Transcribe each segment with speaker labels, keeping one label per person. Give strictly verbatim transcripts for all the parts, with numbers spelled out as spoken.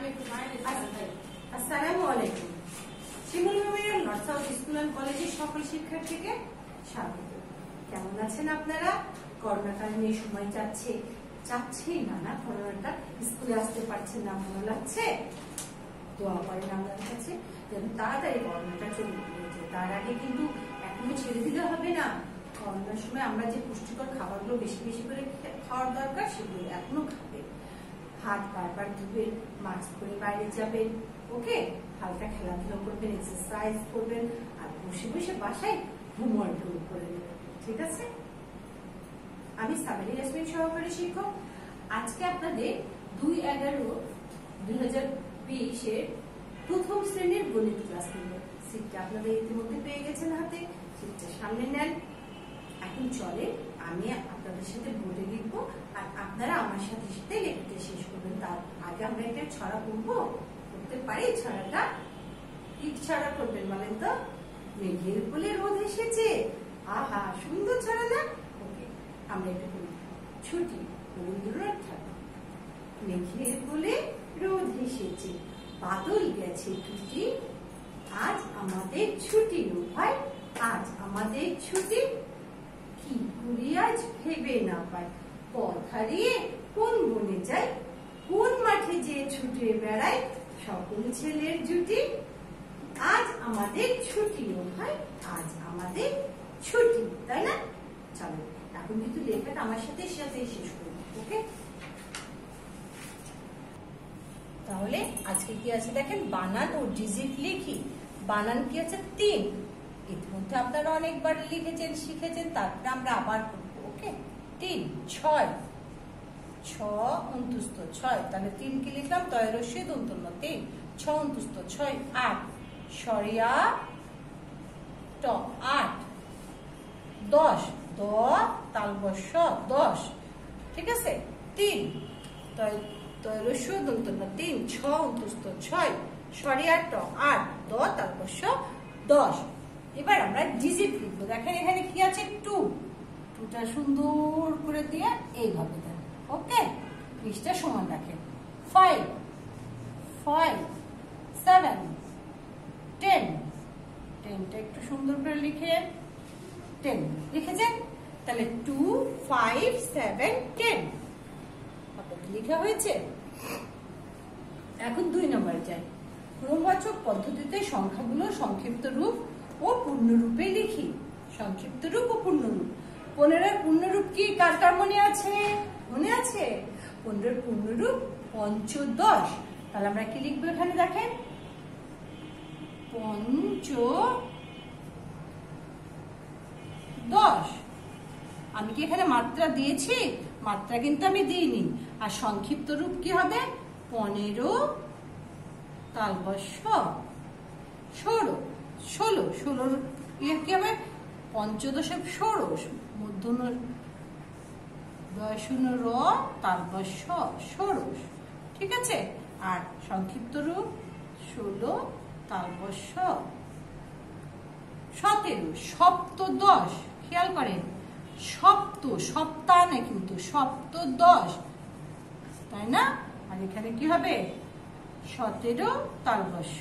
Speaker 1: আসসালামু আলাইকুম। Shimul memorial north south school and কলেজের সকল শিক্ষার্থীকে স্বাগত। কেমন আছেন আপনারা? করোনাকালীন এই সময় যাচ্ছে যাচ্ছেই না না করোনাটা, স্কুলে আসতে পারছেন না, ভালো লাগছে? দোয়া করেন আমাদের কাছে যেন তাড়াতাড়ি করোনাটা চলে গিয়েছে। তার আগে কিন্তু এখনো ছেড়ে দিলে হবে না। করোনার সময় আমরা যে পুষ্টিকর খাবারগুলো বেশি বেশি করে খাওয়ার দরকার সেগুলো এখনো খাবে। হাত বারবার ধুবেন, মাস্ক পরে বাইরে যাবেন, ওকে? হালকা খেলাধুলা করবেন, এক্সারসাইজ করবেন, আর বসে বসে বাসায় হোমওয়ার্ক গুলো করে নেবেন, ঠিক আছে? আমি সাবেরি ইয়াসমিন সহকারী শিক্ষক। আজকে আপনাদের দুই এগারো দুই হাজার বিশের প্রথম শ্রেণীর গণিত ক্লাস নেব। সিটটা আপনাদের ইতিমধ্যে পেয়ে গেছেন হাতে, সিটটা সামনে নেন। এখন চলে আমি আপনাদের সাথে বলে লিখবো আর আপনারা আমার সাথে সাথে লিখতে শেষ করবেন। তার আগে আমরা একটা ছড়া পড়বো, করতে পারি ছড়াটা? কি ছড়া করবেন বলেন তো? মেঘের কোলে রোদ এসেছে। আহা, সুন্দর ছড়া না? ওকে, আমরা এটা করি। ছুটি রবীন্দ্রনাথ ঠাকুর। মেঘের কোলে রোদ এসেছে, বাদল গেছে টুটি, আজ আমাদের ছুটি ভাই, আজ আমাদের ছুটি। কি করি আজ ভেবে না পাই, পথ হারিয়ে কোন বনে যাই, কোন মাঠে যে ছুটে বেড়াই, সকল ছেলের জুটি। আজ আমাদের ছুটি ও ভাই, আজ আমাদের ছুটি, তাই না? চলো এখন কিন্তু লেখাটা আমার সাথে সাথে শেষ করবো, ওকে? তাহলে আজকে কি আছে দেখেন, বানান ও ডিজিট লিখি। বানান কি আছে? তিন। ইতিমধ্যে আপনারা অনেকবার লিখেছেন, শিখেছেন, তারপরে আমরা আবার করবো, ওকে? তিন, ছয়, ছ অন্তুস্ত ছয়, তাহলে তিন কি লিখলাম? তয় রস্যই দন্তন্য তিন, ছ অন্তুস্ত ছয়, আট, সরিয়া ট আট, দশ, দ তালবস্য দশ, ঠিক আছে? তিন, তয় তয় রস্যই দন্তন্য তিন, ছ অন্তুস্ত ছয়, সরিয়া ট আট, দ তালবস্য দশ। এবার আমরা ডিজিট লিখবো। দেখেন এখানে কি আছে? টু। টুটা সুন্দর করে দিয়ে এইভাবে দেন, ওকে? পৃষ্ঠা সমান রাখেন। ফাইভ, ফাইভ, সেভেন, টেন, টেনটা একটু সুন্দর করে লিখে, টেন লিখেছেন? তাহলে টু, ফাইভ, সেভেন, টেন আপনাদের লেখা হয়েছে। এখন দুই নম্বরে যাই। ক্রমবাচক পদ্ধতিতে সংখ্যাগুলো সংক্ষিপ্ত রূপ ও পূর্ণরূপে লিখি। সংক্ষিপ্ত রূপ ও পূর্ণরূপ। পনেরোর পূর্ণরূপ কি কার কার মনে আছে? মনে আছে? পনেরোর পূর্ণরূপ পঞ্চদশ। তাহলে আমরা কি লিখবো এখানে? দেখেন, পঞ্চদশ। আমি কি এখানে মাত্রা দিয়েছি? মাত্রা কিন্তু আমি দিইনি। আর সংক্ষিপ্ত রূপ কি হবে? পনেরো তালবস্য ষোলো, ষোলো, ষোলোর ইয়ে কি হবে? পঞ্চদশে ষোড়শ, মূর্ধন্য শূন্য র তালবস্য ষোড়শ, ঠিক আছে? আর সংক্ষিপ্ত রূপ ষোলো তালবস্য সতেরো, সপ্তদশ। খেয়াল করেন, সপ্ত, সপ্তাহ না কিন্তু, সপ্তদশ, তাই না? আর এখানে কি হবে? সতেরো তালবস্য।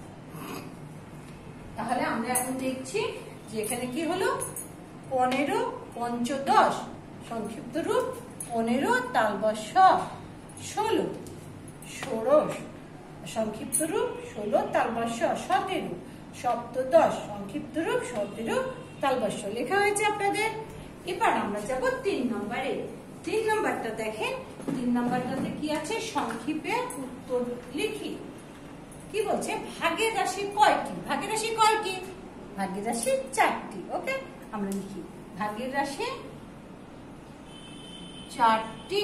Speaker 1: তাহলে আমরা এখন দেখছি যে এখানে কি হলো? পনেরো পঞ্চদশ, সংক্ষিপ্ত রূপ পনেরো তালবস্য ষোলো, ষোড়শ, সংক্ষিপ্ত রূপ ষোলো তালবস্য সতেরো, সপ্তদশ, সংক্ষিপ্ত রূপ সতেরো তালবস্য লেখা হয়েছে আপনাদের। এবার আমরা যাব তিন নম্বরে। তিন নম্বরটা দেখেন, তিন নম্বরটাতে কি আছে? সংক্ষেপে উত্তর লিখি। কি বলছে? ভাগের রাশি কয়টি? ভাগের রাশি কয়টি? ভাগের রাশি চারটি, ওকে? আমরা লিখি ভাগের রাশি চারটি।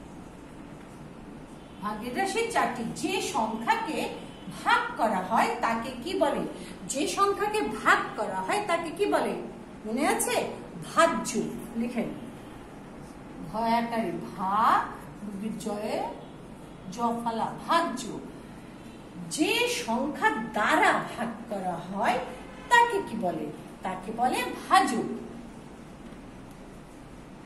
Speaker 1: ভাগের রাশি চারটি। যে সংখ্যাকে ভাগ করা হয় তাকে কি বলে? যে সংখ্যাকে ভাগ করা হয় তাকে কি বলে? মনে আছে? ভাজ্য। লিখেন, ভয়াকারে ভা, জয়ে জফালা, ভাজ্য। যে সংখ্যা দ্বারা ভাগ করা হয় তাকে কি বলে? তাকে বলে ভাজক।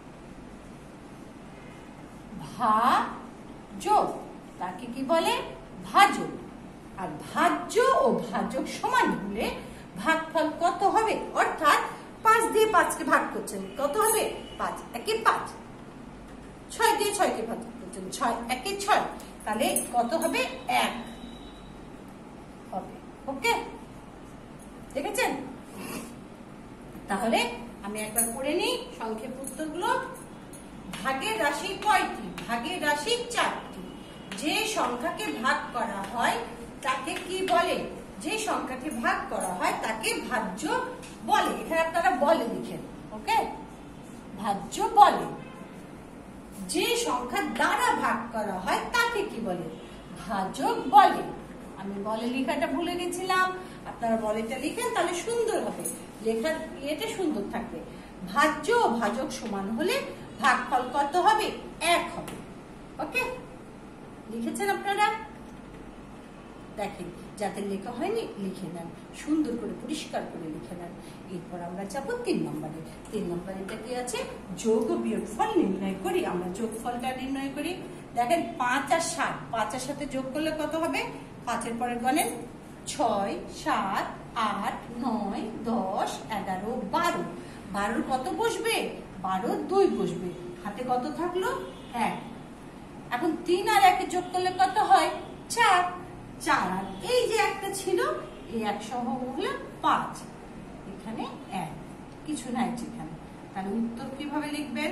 Speaker 1: ভাজক, তাকে কি বলে? ভাজক। আর ভাজ্য ও ভাজক সমান হলে ভাগফল কত হবে? অর্থাৎ পাঁচ দিয়ে পাঁচকে ভাগ করছেন, কত হবে? পাঁচ একে পাঁচ। ছয় দিয়ে ছয়কে ভাগ করছেন, ছয় একে ছয়, তাহলে কত হবে? এক হবে। ওকে, দেখেছেন? তাহলে আমি একবার পড়ে নিই সংক্ষেপ উত্তরগুলো। ভাগের রাশি কয়টি? ভাগের রাশি চারটি। যে সংখ্যাকে ভাগ করা হয় তাকে কি বলে? যে সংখ্যাকে ভাগ করা হয় তাকে ভাজ্য বলে। এখানে আপনারা বলে লিখেন। ওকে, ভাজ্য বলে। যে সংখ্যা দ্বারা ভাগ করা হয় তাকে কি বলে? ভাজক বলে। আমি বলে লেখাটা ভুলে গেছিলাম, আপনারা বলেটা লিখেন, তাহলে সুন্দর হবে, লেখার ইয়েটা সুন্দর থাকবে। ভাজ্য ও ভাজক সমান হলে ভাগফল কত হবে? এক হবে। ওকে, লিখেছেন আপনারা? দেখেন, যাদের লেখা হয়নি লিখে নেন, সুন্দর করে পরিষ্কার করে লিখে নেন। এরপর আমরা যাবো তিন নম্বরে। তিন নম্বরে কি আছে? যোগ ও বিয়োগ ফল নির্ণয় করি। আমরা যোগ ফলটা নির্ণয় করি। দেখেন, পাঁচ আর সাত, পাঁচ আর সাথে যোগ করলে কত হবে? পাঁচের পরে গণেন, ছয়, সাত, আট, নয়, দশ, এগারো, বারো। বারোর কত বসবে? বারো দুই বসবে। হাতে কত থাকলো? এক। এখন তিন আর একে যোগ করলে কত হয়? চার। চার আর এই যে একটা ছিল, এই এক সহ হলো পাঁচ, এখানে এক, কিছু নাই যেখানে। তাহলে উত্তর কিভাবে লিখবেন?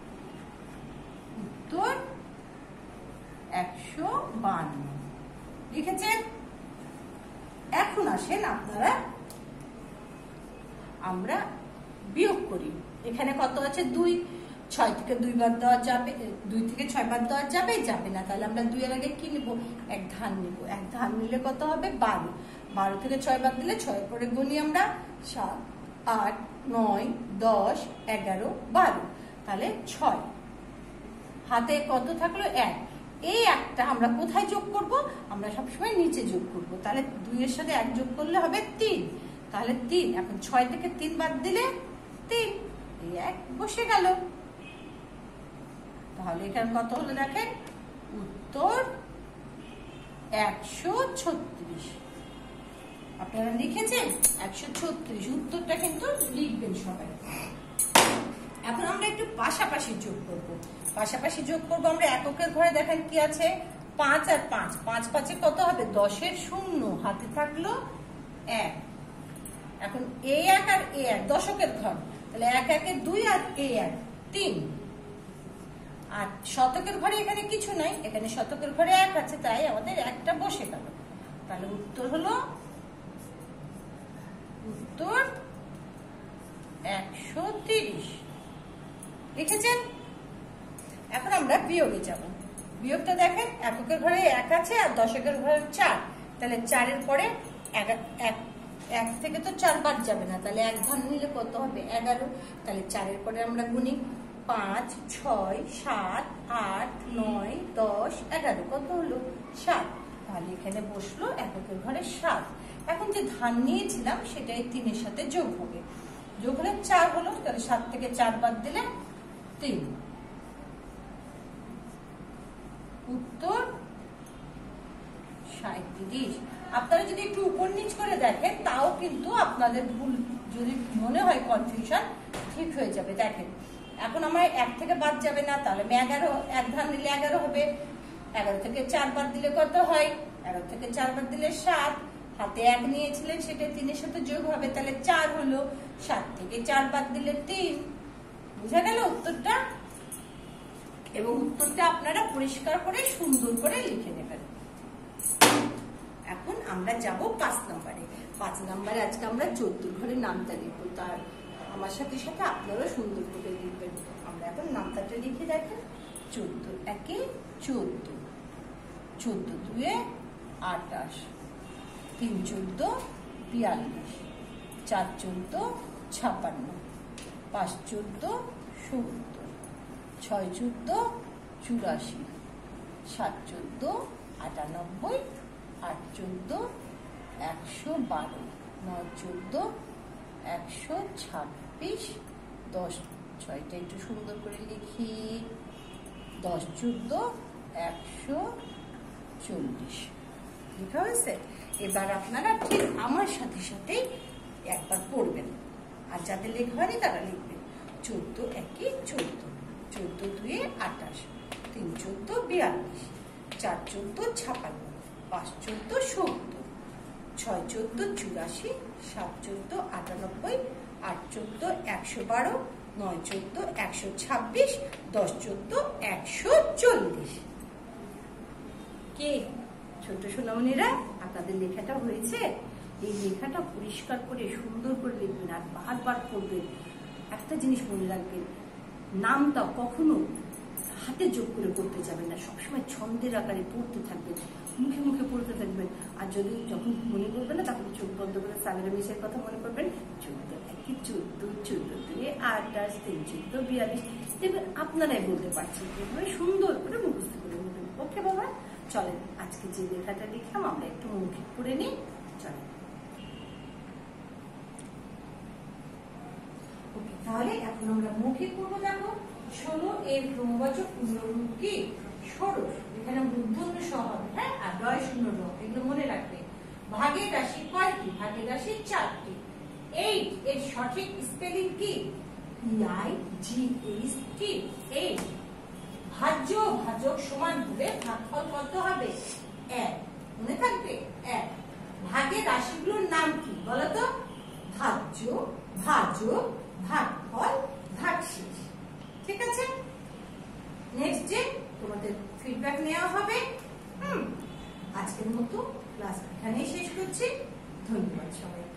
Speaker 1: উত্তর একশো বান্ন। লিখেছেন? এখন আসেন আপনারা আমরা বিয়োগ করি। এখানে কত আছে? দুই। ছয় থেকে দুই বাদ দেওয়া যাবে? দুই থেকে ছয় বাদ দেওয়া যাবে? যাবে না। তাহলে আমরা দুই এর আগে কি নিব? এক ধান নিব। এক ধান নিলে কত হবে? বারো। বারো থেকে ছয় বাদ দিলে ছয় পরে গুনি আমরা সাত, আট, নয়, দশ, এগারো, বারো, তাহলে ছয়। হাতে কত থাকলো? এক। এই একটা আমরা কোথায় যোগ করব? আমরা সবসময় নিচে যোগ করব। তাহলে দুই এর সাথে এক যোগ করলে হবে তিন। তাহলে তিন। এখন ছয় থেকে তিন বাদ দিলে তিন, এই এক বসে গেল। তাহলে এখানে কত হলো? দেখেন, উত্তর একশো ছত্রিশ। আপনারা লিখেছেন? একশো ছত্রিশ। উত্তরটা কিন্তু লিখবেন সবাই। এখন আমরা একটু পাশাপাশি যোগ করব। পাশাপাশি যোগ করব আমরা এককের ঘরে। দেখেন কি আছে? পাঁচ আর পাঁচ। পাঁচ পাঁচে কত হবে? দশের শূন্য, হাতে থাকলো এক। এখন এ এক আর এ এক, দশকের ঘর, তাহলে এক একে দুই আর এ এক তিন। আর শতকের ঘরে এখানে কিছু নাই, এখানে শতকের ঘরে এক আছে, তাই আমাদের একটা বসে গেল। তাহলে উত্তর হলো উত্তর একশো তিরিশ। লিখেছেন? এখন আমরা বিয়োগে যাব। বিয়োগটা দেখেন, এককের ঘরে এক আছে আর দশকের ঘরে চার, তাহলে চারের পরে এক, এক থেকে তো চার বাদ যাবে না, তাহলে এক ধান নিলে কত হবে? এগারো। তাহলে চারের পরে আমরা গুনি পাঁচ, ছয়, সাত, আট, নয়, দশ, এগারো, কত হলো? সাত। তাহলে এখানে বসলো এককের ঘরে সাত। এখন যে ধান নিয়েছিলাম সেটা এই তিনের সাথে যোগ হবে। যোগ হলে চার হলো, তাহলে সাত থেকে চার বাদ দিলে তিন। উত্তর সাঁইত্রিশ। আপনারা যদি একটু উপর নিচ করে দেখেন তাও কিন্তু আপনাদের ভুল যদি মনে হয় কনফিউশন ঠিক হয়ে যাবে। দেখেন, এখন আমার এক থেকে বাদ যাবে না, তাহলে আমি এগারো, এক ধান নিলে এগারো হবে। এগারো থেকে চার বাদ দিলে কত হয়? এগারো থেকে চার বাদ দিলে সাত। হাতে এক নিয়েছিলেন, সেটা তিনের সাথে যোগ হবে, তাহলে চার হলো। সাত থেকে চার বাদ দিলে তিন। বুঝা গেল উত্তরটা? এবং উত্তরটা আপনারা পরিষ্কার করে সুন্দর করে লিখে নেবেন। এখন আমরা যাব পাঁচ নম্বরে। পাঁচ নম্বরে আজকে আমরা চোদ্দ ঘরের নামটা লিখবো, তার আমার সাথে সাথে আপনারাও সুন্দর করে লিখবেন। আমরা এখন নামটাটা লিখে দেখেন। চোদ্দ একে চোদ্দ, চোদ্দ দুয়ে আটাশ, তিন চোদ্দ বিয়াল্লিশ, চার চোদ্দ ছাপান্ন, পাঁচ চোদ্দ সত্তর, ছয় চোদ্দ চুরাশি, সাত চোদ্দ আটানব্বই, আট চোদ্দ একশো বারো, নয় চোদ্দ একশো ছাব্বিশ, দশ, ছয়টা একটু সুন্দর করে লিখি, দশ চোদ্দ একশো চল্লিশ। লেখা হয়েছে? এবার আপনারা ঠিক আমার সাথে সাথে একবার পড়বেন, আর যাদের লেখা হয়নি তারা লিখবেন। চোদ্দ একে চোদ্দ, চোদ্দ দুয়ে আঠাশ, তিন চোদ্দ বিয়াল্লিশ, চার চোদ্দ ছাপান্ন, পাঁচ চোদ্দ সত্তর, ছয় চোদ্দ চুরাশি, সাত চোদ্দ আটানব্বই, আট চোদ্দ একশো বারো, নয় চোদ্দ একশো ছাব্বিশ, দশ চোদ্দ একশো চল্লিশ। কে ছোট সোনামণিরা, আপনাদের লেখাটা হয়েছে? এই লেখাটা পরিষ্কার করে সুন্দর করে লিখবেন আর বারবার পড়বেন। একটা জিনিস মনে রাখবেন, নামটা কখনো হাতে যোগ করে পড়তে যাবেন না, সবসময় ছন্দের আকারে পড়তে থাকবেন, মুখে মুখে পড়তে থাকবেন। আর যদি যখন মনে করবেন না তখন চোখ বন্ধ করে সাগরে মিশের কথা মনে করবেন। চোদ্দ একে চোদ্দ, চোদ্দ দুয়ে আঠাশ, তিন চোদ্দ বিয়াল্লিশ। দেখবেন আপনারাই বলতে পারছেন, এভাবে সুন্দর করে মুখস্থ করে নেবেন। ওকে বাবা, চলেন আজকে যে লেখাটা লিখলাম আমরা একটু মৌখিক পড়ে নিই। চলেন। ওকে, তাহলে এখন আমরা মৌখিক পড়বো। দেখো, ষোলো এর ক্রমবাচক পুনরূপ কি? ষোড়শ। এখানে মূর্ধন্য স হবে, হ্যাঁ, আর ডয় শূন্য র, এগুলো মনে রাখবে। ভাগের রাশি কয়টি? ভাগের রাশি চারটি। এইট এর সঠিক স্পেলিং কি? E I G H T, eight. ভাজ্য ভাজক সমান হলে ভাগফল কত হবে? এক। মনে থাকবে, এক। ভাগের রাশিগুলোর নাম কি বলতো? ভাজ্য, ভাজক, ভাগফল, ভাগশেষ। ঠিক আছে? নেক্সট ডে তোমাদের ফিডব্যাক নেওয়া হবে। হুম, আজকের মতো ক্লাস এখানেই শেষ করছি। ধন্যবাদ সবাই।